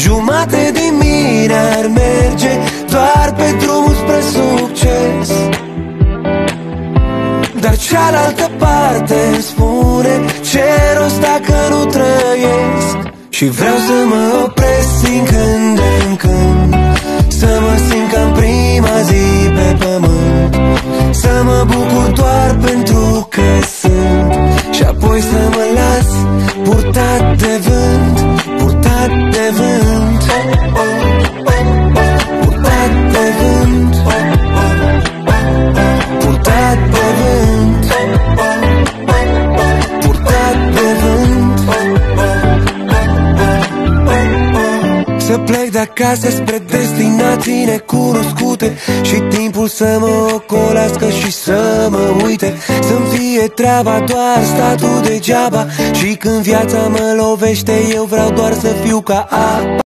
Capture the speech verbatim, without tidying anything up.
Jumate din mine ar merge doar pe drumul spre succes, dar cealaltă parte îmi spune ce rost dacă nu trăiesc. Și vreau să mă opresc din când în când, să mă simt ca în prima zi pe pământ, să mă bucur doar pentru că sunt, și apoi să mă las purtat de vânt, purtat de vânt, purtat de vânt, purtat de vânt, purtat de vânt. Să plec de acasă spre destinații necunoscute și timpul să mă ocolească și să mă uite, să-mi fie treaba doar statul degeaba, și când viața mă lovește eu vreau doar să fiu ca apa.